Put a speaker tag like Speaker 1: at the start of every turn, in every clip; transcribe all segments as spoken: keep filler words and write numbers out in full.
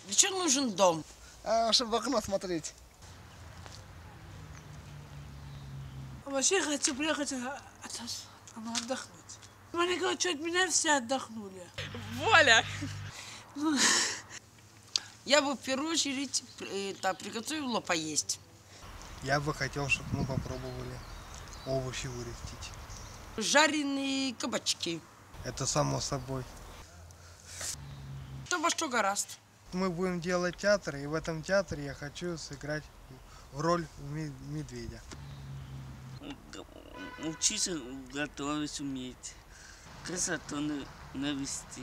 Speaker 1: Для чего нужен дом?
Speaker 2: А, чтобы в окно смотреть.
Speaker 3: Вообще хочу приехать отдохнуть. Мне говорят, что от меня все отдохнули.
Speaker 4: Воля!
Speaker 1: Я бы в первую очередь это, приготовила поесть.
Speaker 5: Я бы хотел, чтобы мы попробовали овощи вырастить.
Speaker 1: Жареные кабачки.
Speaker 5: Это само собой.
Speaker 1: То во что гораст.
Speaker 5: Мы будем делать театр, и в этом театре я хочу сыграть в роль медведя.
Speaker 6: Учиться готовить уметь, красоту навести.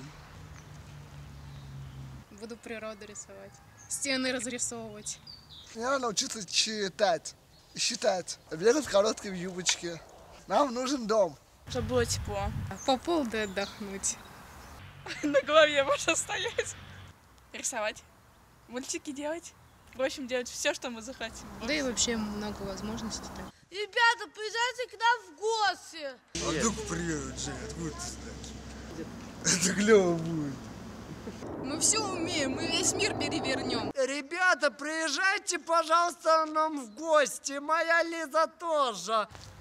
Speaker 4: Буду природу рисовать, стены разрисовывать.
Speaker 2: Мне надо научиться читать, считать, бегать в короткой юбочке. Нам нужен дом.
Speaker 4: Чтобы было тепло. По полу да отдохнуть.
Speaker 3: На голове можно стоять. Рисовать, мультики делать. В общем, делать все, что мы захотим.
Speaker 4: Да и вообще много возможностей. Да.
Speaker 7: Ребята, приезжайте к нам в гости.
Speaker 5: А вдруг приедут же, откуда ты знаешь? Это клево будет.
Speaker 4: Мы все умеем, мы весь мир перевернем.
Speaker 8: Ребята, приезжайте, пожалуйста, нам в гости. Моя Лиза тоже.